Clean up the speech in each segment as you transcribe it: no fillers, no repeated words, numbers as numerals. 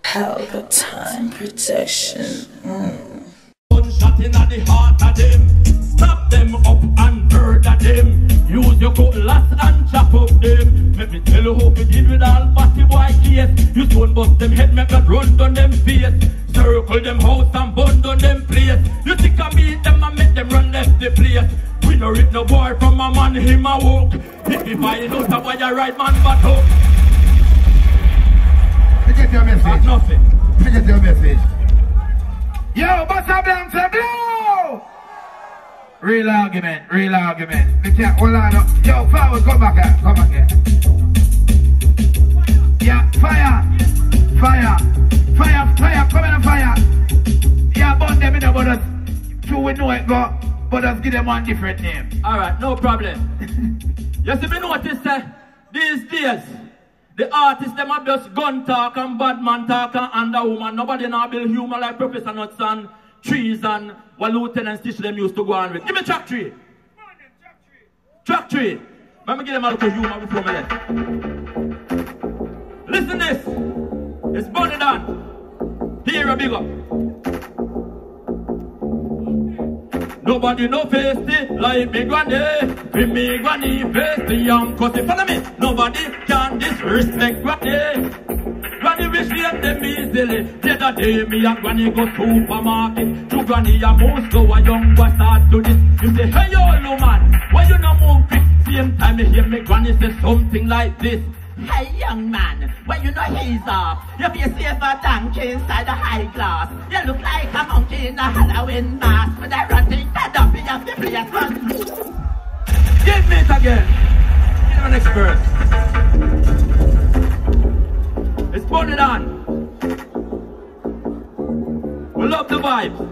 Helga time protection. Shot in the heart of them. Snap them up and murder them. Use your cutlass and chop up them. Let me tell you how to deal with all batty boy case. You soon bust them head, make them run down them face. Circle them house and burn down them place. You think I beat them and make them run left the place. We no rip no boy from a man, him a walk. If you find out a boy a right man but hook. Forget your message. That's nothing. Forget your message. Yo, Bossa Blanca, blow! Real argument, real argument. We can't hold on up. Yo, forward, come back here, come back here. Yeah, fire, fire, fire, fire, come in fire. Yeah, burn them in the borders. True, we know it go, but let's give them one different name. Alright, no problem. You see me notice these days, the artists them have just gun talk and bad man talk and underwoman. Nobody now build humor like Professor Nuts and Trees and what Lieutenant Stitch them used to go on with. Give me track tree. Track tree. Let me give them a little humor before me left. Listen this. It's Bunny Dan. Here a big up. Nobody no face it like me granny. With me granny face the young cause follow me. Nobody can disrespect granny. Granny we shame them easily. The other day me and granny go supermarket. To granny a most go a young boy start to this. You say hey yo man, why you no move quick? Same time me hear me granny say something like this. Hey young man, when you know he's off, you feel safer donkey inside the high class. You look like a monkey in a Halloween mask. When I run things that up, you have to play a fun. Give me it again. Give me the next verse. It's Bunny Dan. We love the vibes.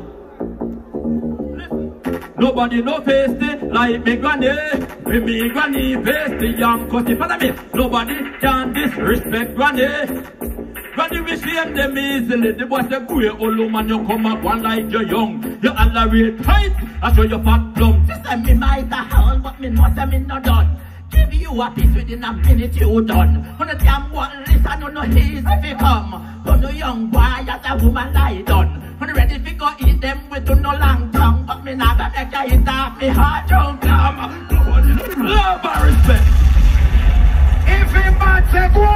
Nobody no face it like me granny. With me granny face the young cause follow me. Nobody can disrespect granny. Granny we shame them easily. The boy say great old woman you come up one like you're young. You allerate tight I show you fat plump. This time me might a howl but me know say me no done. Give you a piece within a minute you done. When the damn one listen no easy if you come. When the young boy as a woman lie done. When ready to go eat them with no long tongue. But me not gonna make you eat off me heart drunk. Love and respect. If he bad say go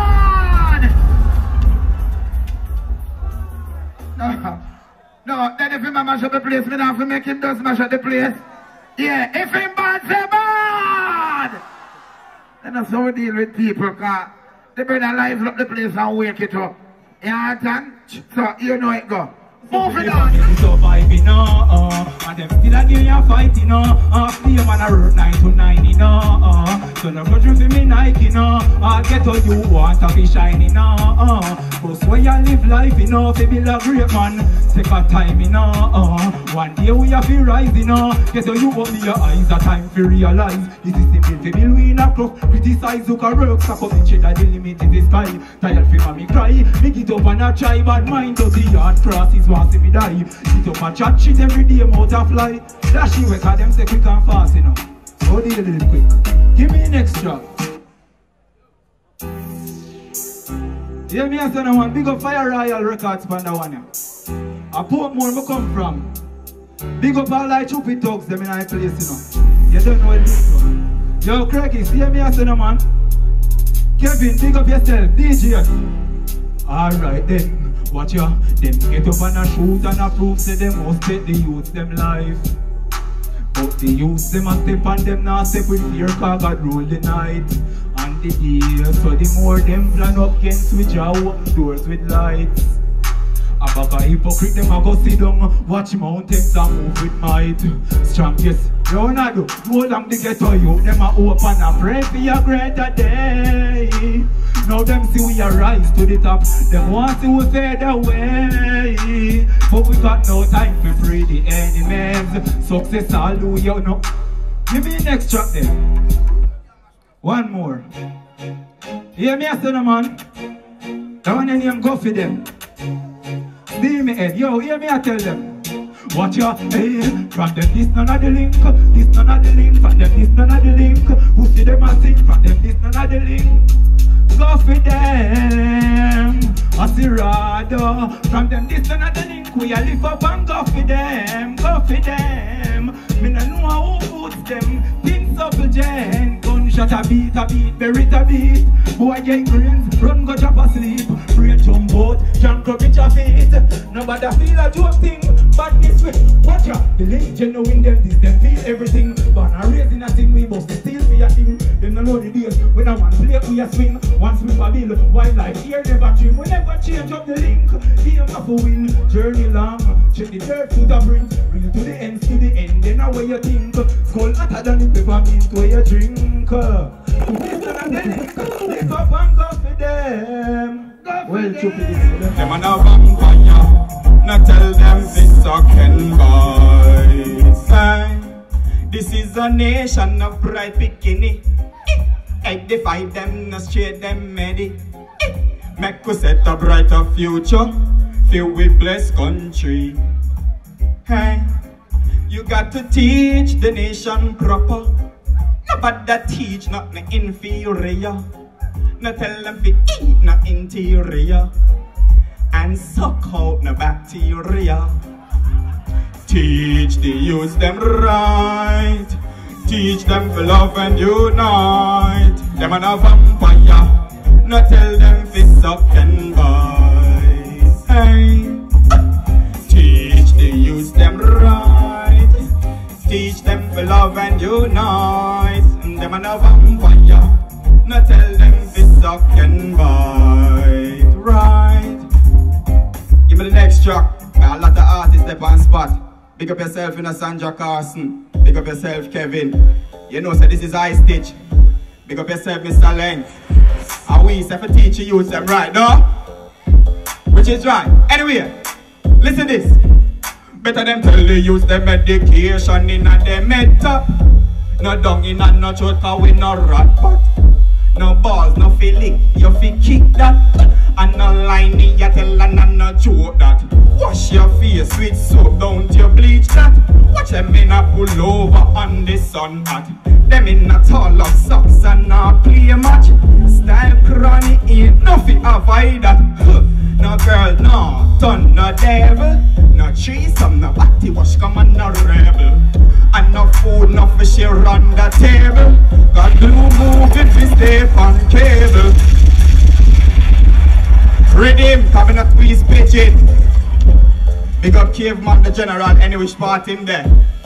on. No, then if he mash up the place, me not have to make him just mash up the place. Yeah, if he bad say bad. Then that's how we deal with people, cause they bring their lives up the place and wake it up. You understand? So you know it go. Move it on. Surviving, and them still a give you a fight, you know. After you man a road 9 to 9, you know. So no go through for me Nike, you know. I'll get all you want to be shiny, you know. Cause when you live life, you know, to build a great man, take a time, you know. One day we have to rise, you know. Get all you open your eyes, a time to realize. It is simple to build we in a clock. Criticize, look a work, stack up the cheddar, the limit in the sky. Tired for mommy cry, make it up and a try. Bad mind, dirty hard crosses, see me die. Sit up and chat shit every day, motor fly. Dash you work, them say quick and fast, you know. So deal with it quick. Give me an extra. Yeah, me and son one big up Fire Royal Records for the one. A Portmore me come from. Big up all like Choopy Thugs, them in my place, you know. You don't know what this one. Yo, Craigie, see me and son man. Kevin, big up yourself, DJ. Alright then. Watch ya, them get up and a shoot and a proof say them must take the youth them life. But the youth them a step and them not step with fear cause God rule the night and the day. So the more them plan up can switch out doors with lights. A bag of hypocrite them a go sit down, watch mountains and move with might. Strongest, you not do, no long the ghetto youth them a open and pray for your greater day. Now them see we rise to the top, them want to we fade away. But we got no time to free the enemies. Success all do you know. Give me next track there. One more. Hear me a son man. That one name go for them. See me head, yo, hear me I tell them. Watch your hey, from them this none of the link, this none of the link, from them this none of the link. Who see them a sing, from them this none of the link. Go for them. I Desperado. From them this and the link we a lift up and go for them, go for them. Me no know who puts them. Things up gen. Gunshot a beat, berit a beat. Boy get grains, run go drop asleep. Brain jump out, jump up with your feet. Nobody feel a joke thing, but this way. Watch out, the legend knowing them this, them feel everything. But I raising a thing, we must still be a thing. Them no know the days when I want play we a swing. Once we a bill, wildlife here never trim. We never change up the link. Game of a win, journey long. Check the dirt to the print. Bring it to the end, then now where you think. Skull hotter than the peppermint where you drink. Listen and then lift up and go for them. Well, them and a vampire. Now tell them this sucking boys. This is a nation of bright bikini. I defy them, not straight them ready. Make us set a brighter future, filled with blessed country. Hey, you got to teach the nation proper. Nobody teach, not the inferior. No tell them to eat, not interior. And suck out the bacteria. Teach the youth them right. Teach them to love and unite. Them and a vampire. No tell them to suck and bite. Hey. Teach the youth them right. Teach them to love and unite. Them and a vampire. No tell them to suck and bite. Right. Give me the next track. A lot of artists step on spot. Big up yourself in a Sandra Carson. Big up yourself, Kevin. You know, so this is I Stitch. Big up yourself, Mr. Leng. And we say for teach you use them right, no? Which is right. Anyway, listen this. Better them tell you use the medication in a them head top. No dung in a no throat, cause we no rat pot. No balls, no feeling, you feel kick that. And no line in your tell and no joke that. Wash your face with soap, don't you bleach that. Watch them in a pull over on the sun hat. Them in a tall of socks and a play match. Style cranny ain't nothing avoid that. No girl, no ton, no devil. No threesome, no body wash, come on, no rebel. And no food, no fish here on the table. Got glue move if we stay on cable. Redeem, coming a squeeze pigeon. Big up Caveman, the general, any which part in there.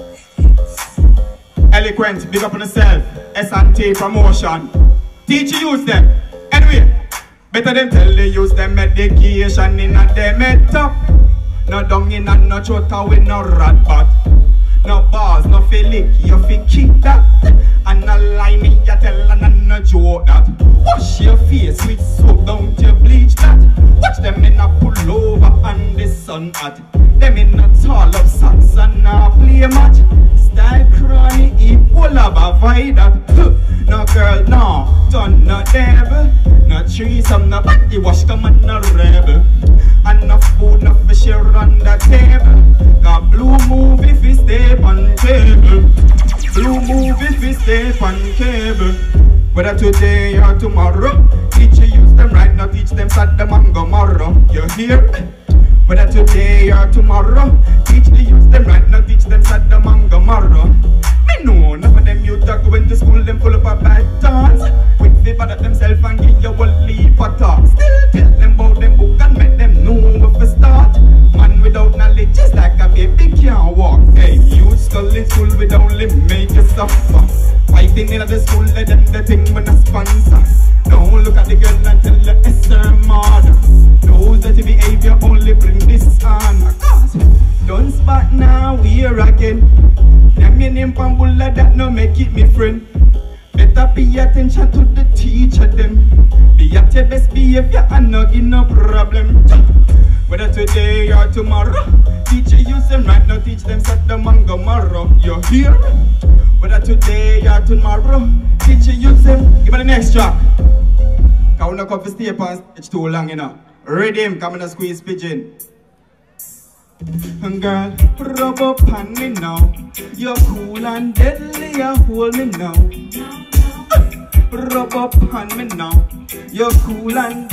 Eloquent, big up on yourself. S&T promotion. Teach you use them. Anyway, better them tell you use them medication in a them head top. No dung in a no throat, with no rat pot. No balls, no feeling, you feel kick that. And no lie me, you tell and no joke that. Wash your face with soap, don't you bleach that. Watch them in a pull over on the sun hat. Them in a tall of socks and a play match. Style cranny, eat full of a void that. No girl, no, ton, no devil. No threesome, no body wash, come on, no rebel. And no food, no fish here on the table. Got blue move if we stay on cable. Blue move if we stay on cable. Whether today or tomorrow, teach you use them right, now teach them Sodom and Gomorrah. You hear? Whether today or tomorrow, teach the use them right, now teach them Sodom and Gomorrah. Me know none of them youth are going to school, them full of a bad dance. Quick they bother themselves and give you a leap for talk. Still tell them about them book and make them know where to start. Man without knowledge is like a baby can't walk. Hey, youth still in school with only make you suffer. Fighting in the school, let them the thing when a sponsor. Don't look at the girl and tell her it's her mother. Knows that the behavior only bring this on. Don't spot now, we here again. Them your name Pambula that no make it me friend. Better pay attention to the teacher them. Be at your best behavior and no give no problem. Whether today or tomorrow, teacher use them right, now teach them Sodom and Gomorrah. You hear? Whether today or tomorrow, teacher use them. Give me the next track. Cause we no come to stay past it's too long, you know. Redeem, come in a squeeze pigeon. Girl, rub up on me now. You're cool and deadly, you hold me now. Rub up on me now. You're cool and deadly,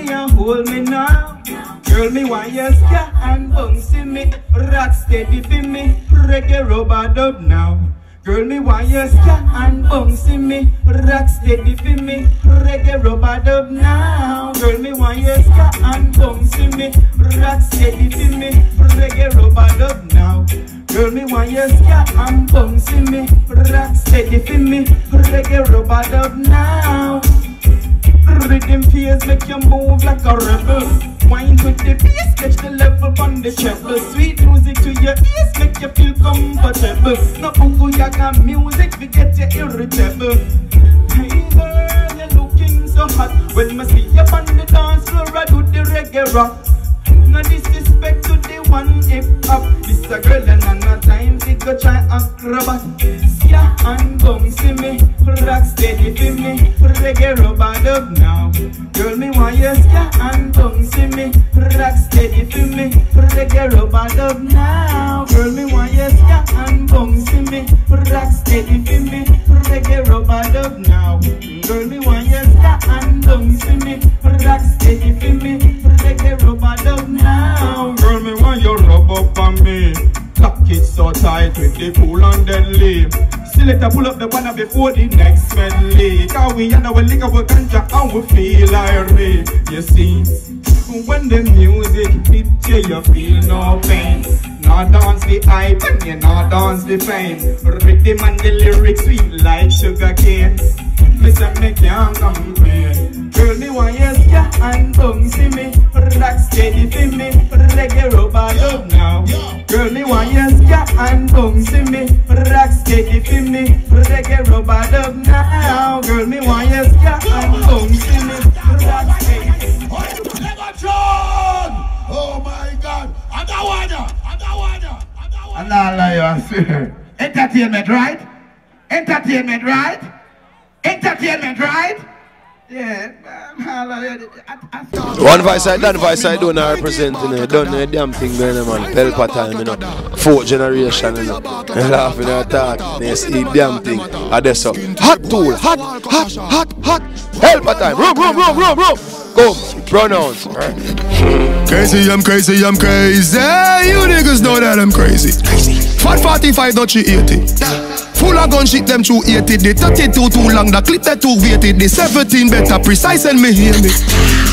me and hold me now. Girl, me want you ska and bouncy me. Rock steady for me, reggae rubber dub now. Girl, me want you ska and bouncy me. Rock steady for me, reggae rubber dub now. Girl, me want you ska and bouncy me. Rock steady for me, reggae rubber dub now. Girl, me want you ska and bouncy me. Rock steady for me, reggae rubber dub now. Rhythm fears make you move like a rebel. Wine with the bass, catch the level on the treble. Sweet music to your ears, make you feel comfortable. No bungo yaga music, we get you irritable. Hey girl, you're looking so hot. When I see you on the dance floor, I do the reggae rock. No disrespect to the one hip hop. This a girl and no time to go try acrobat. Yeah, and bouncy me, rock steady for me, reggae rubber dub now. Girl, me want you ska and bouncy me, rock steady for me, reggae rubber dub now. Girl, me want you ska and bouncy me, rock steady for me, reggae rubber dub now. Girl, me want you ska and bouncy me, rock steady for me, reggae rubber dub now. Girl, me want you rub up on me. Lock it so tight with the cool and deadly. Selector pull up the banner before the next medley. Cause we and our liquor will ganja and we feel irate. You see, when the music hit you, you feel no pain. Now dance the hype and you now dance the fame. Rhythm and the lyrics sweet like sugar cane. Listen, me can't complain. Girl, me want you ska and bouncy me. Rock steady for me, reggae rubber dub now. Girl, me want you ska and bouncy me. Rock steady for me, reggae rubber dub now. Girl, me want you ska and bouncy me. Rock steady. Oh my God! Adawana! And all of you, I swear. Entertainment, right? Entertainment, right? Entertainment, right? Yeah, one voice I done, voice I don't represent, you know, don't know a damn thing going on, man. Pelpa time, you know. Fourth generation, you know. You laughing at that, you see damn thing. And that's so hot tool, hot. Pelpa time, room. Go, pronounce. Crazy, I'm crazy. You niggas know that I'm crazy. Fat 45, not 80. Full of gun shit, them 280. The 32 too long, the clip that too weighted. The 17 better precise and me hear me.